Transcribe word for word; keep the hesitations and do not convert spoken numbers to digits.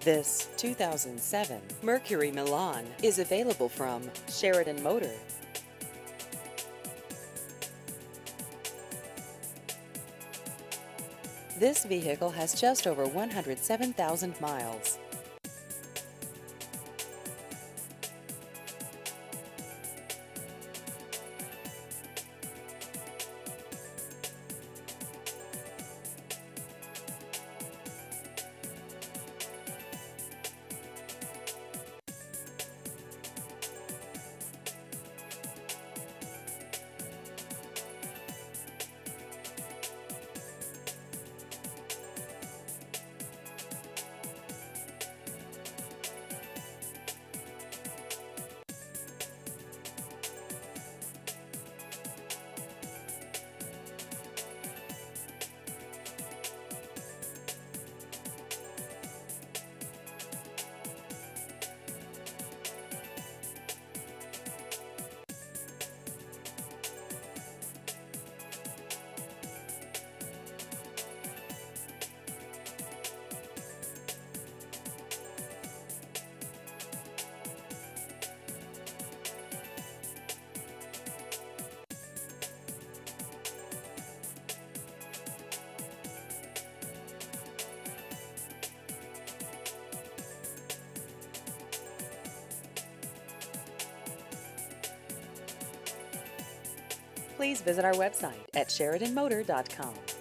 This two thousand seven Mercury Milan is available from Sheridan Motor. This vehicle has just over one hundred seven thousand miles. Please visit our website at Sheridan Motor dot com.